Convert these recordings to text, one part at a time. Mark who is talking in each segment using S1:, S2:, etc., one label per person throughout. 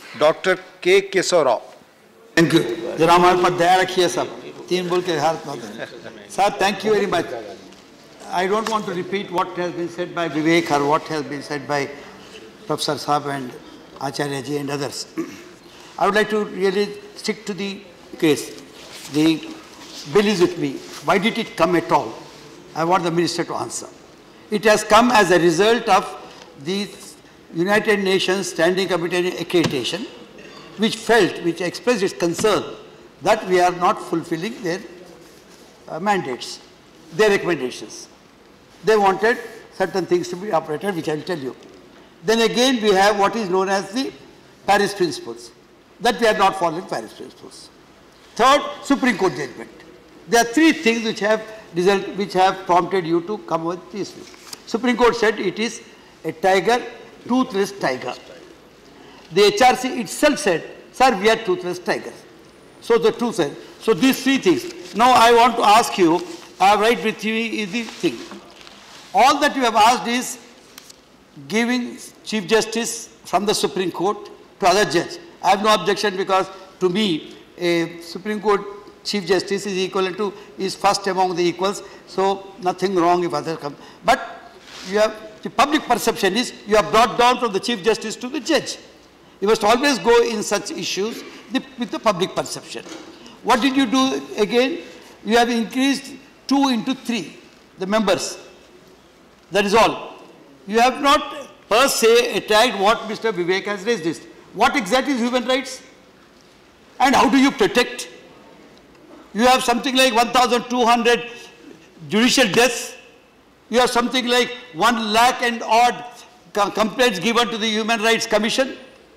S1: Dr. K. Kesarao.
S2: Thank you. जरा हमारे पर दया रखिए सब. तीन बोल के हाथ मत दें. Sir, thank you very much. I don't want to repeat what has been said by Vivek or what has been said by Professor Saab and Acharya ji and others. I would like to really stick to the case. The bill is with me. Why did it come at all? I want the minister to answer. It has come as a result of the United Nations Standing Committee on Accreditation, which expressed its concern that we are not fulfilling their mandates, their recommendations. They wanted certain things to be operated, which I will tell you. Then again, we have what is known as the Paris Principles, that we are not following Paris Principles. Third, Supreme Court judgment. There are three things which have prompted you to come with this. Supreme Court said it is a tiger, toothless tiger. The HRC itself said, sir, we are toothless tigers. So the truth said. So these three things. Now I want to ask you, I have right with you is the thing. All that you have asked is giving Chief Justice from the Supreme Court to other judge. I have no objection because to me, a Supreme Court Chief Justice is equivalent to, is first among the equals, so nothing wrong if others come. But you have, the public perception is you have brought down from the Chief Justice to the judge. You must always go in such issues with the public perception. What did you do again? You have increased 2 into 3, the members. That is all. You have not per se attacked what Mr. Vivek has raised this. What exactly is human rights? And how do you protect? You have something like 1,200 judicial deaths. You have something like 1 lakh and odd complaints given to the Human Rights Commission.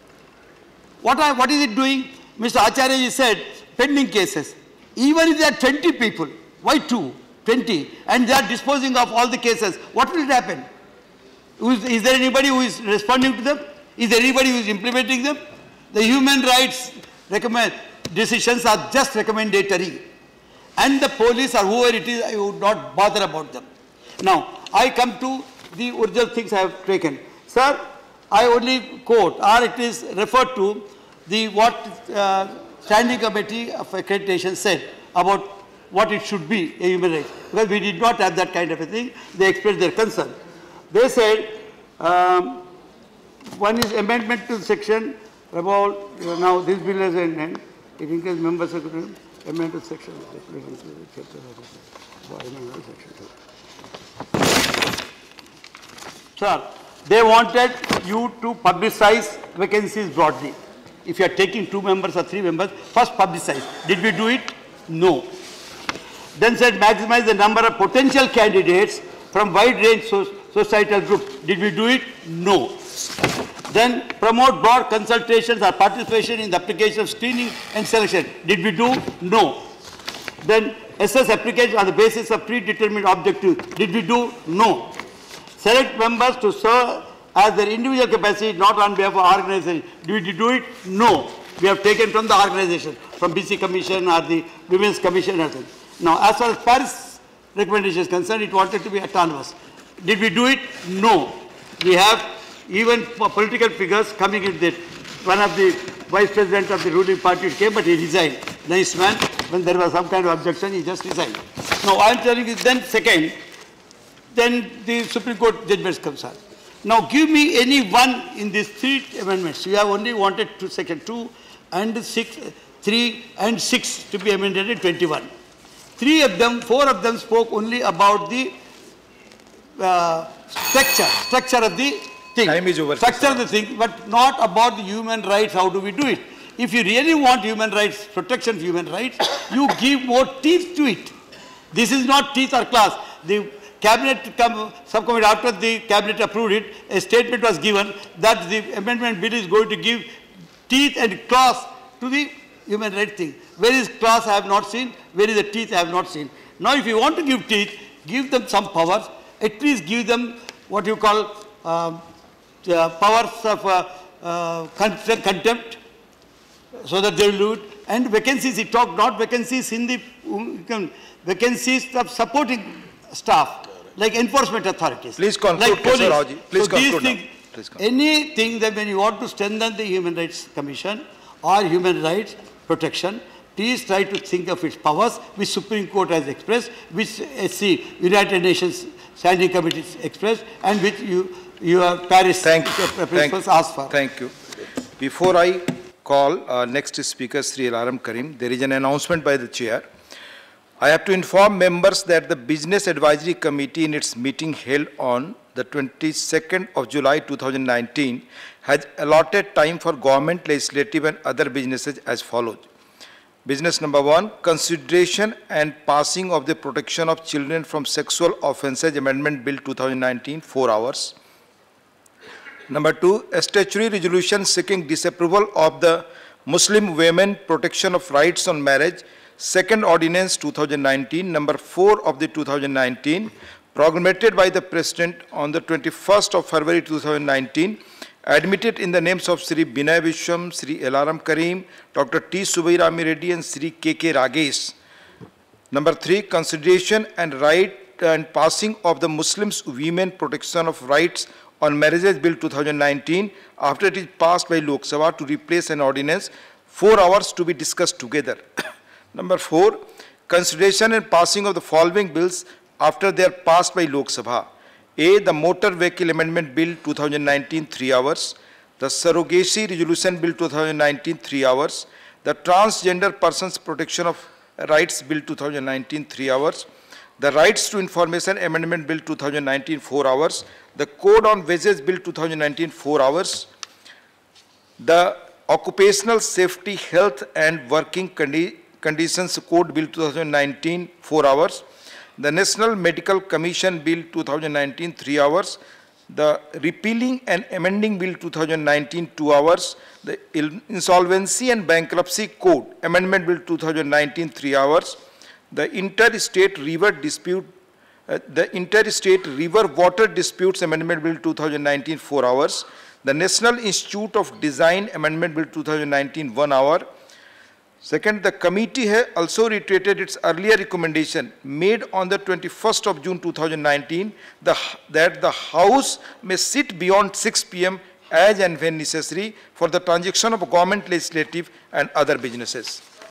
S2: What is it doing? Mr. Acharya said, pending cases. Even if there are 20 people, why 20, and they are disposing of all the cases, what will happen? Is there anybody who is responding to them? Is there anybody who is implementing them? The human rights decisions are just recommendatory. And the police or whoever it is, I would not bother about them. Now, I come to the original things I have taken. Sir, I only quote, or it is referred to the what Standing Committee of Accreditation said about what it should be, a human right. Because we did not have that kind of a thing. They expressed their concern. They said, one is amendment to section about, now this bill has an end. It includes members of the amendment to section. Sir, they wanted you to publicize vacancies broadly. If you are taking 2 members or 3 members, first publicize. Did we do it? No. Then said maximize the number of potential candidates from wide range societal groups. Did we do it? No. Then promote broad consultations or participation in the application of screening and selection. Did we do? No. Then assess applications on the basis of predetermined objectives. Did we do? No. Select members to serve as their individual capacity, not on behalf of organization. Did we do it? No. We have taken from the organization, from BC Commission or the Women's Commission. Now, as far as Paris recommendation is concerned, it wanted to be autonomous. Did we do it? No. We have even political figures coming in that. One of the vice president of the ruling party came, but he resigned. Nice man. When there was some kind of objection, he just resigned. Now, I am telling you, then second, then the Supreme Court judgments comes out. Now, give me any one in these 3 amendments. You have only wanted to section 2 and 6, 3 and 6 to be amended in 21. 4 of them spoke only about the structure of the thing.
S1: Time is over.
S2: Structure of the thing, but not about the human rights, how do we do it. If you really want human rights, protection of human rights, you give more teeth to it. This is not teeth or claws. The Cabinet subcommittee, after the Cabinet approved it, a statement was given that the amendment bill is going to give teeth and claws to the human rights thing. Where is claws I have not seen, where is the teeth I have not seen. Now if you want to give teeth, give them some powers, at least give them what you call powers of contempt, so that they will do it. And vacancies, he talked not vacancies in the, vacancies of supporting staff, like enforcement authorities.
S1: Please conclude,
S2: like police.
S1: Professor Raoji. Please
S2: so
S1: conclude
S2: these things,
S1: Please come.
S2: Anything that when you want to strengthen the Human Rights Commission or human rights protection, please try to think of its powers, which Supreme Court has expressed, which SC, United Nations Standing Committee expressed, and which your Paris principles asked for.
S1: Thank you. Before I call next speaker, Sri Elaram Karim, there is an announcement by the chair. I have to inform members that the Business Advisory Committee in its meeting held on the 22nd of July 2019 has allotted time for government, legislative and other businesses as follows. Business number 1, consideration and passing of the Protection of Children from Sexual Offences Amendment Bill 2019, 4 hours. Number 2, a statutory resolution seeking disapproval of the Muslim Women Protection of Rights on Marriage, Second Ordinance 2019, number 4 of the 2019, promulgated by the President on the 21st of February 2019, admitted in the names of Sri Binay Vishwam, Sri Elaram Karim, Dr. T. Subairami Reddy and Sri K.K. Ragesh. Number 3, consideration and right and passing of the Muslims Women Protection of Rights on Marriages Bill 2019 after it is passed by Lok Sabha to replace an ordinance, 4 hours to be discussed together. Number 4, consideration and passing of the following bills after they are passed by Lok Sabha. A, the Motor Vehicle Amendment Bill 2019, 3 hours. The Surrogacy Resolution Bill 2019, 3 hours. The Transgender Persons Protection of Rights Bill 2019, 3 hours. The Rights to Information Amendment Bill 2019, 4 hours. The Code on Wages Bill 2019, 4 hours. The Occupational Safety, Health and Working Conditions Code Bill 2019, 4 hours. The National Medical Commission Bill 2019, 3 hours. The Repealing and Amending Bill 2019, 2 hours. The Insolvency and Bankruptcy Code Amendment Bill 2019, 3 hours. The Interstate River Water Disputes Amendment Bill 2019, 4 hours. The National Institute of Design Amendment Bill 2019, 1 hour. Second, the committee has also reiterated its earlier recommendation made on the 21st of June 2019 that the House may sit beyond 6 p.m. as and when necessary for the transaction of government, legislative and other businesses.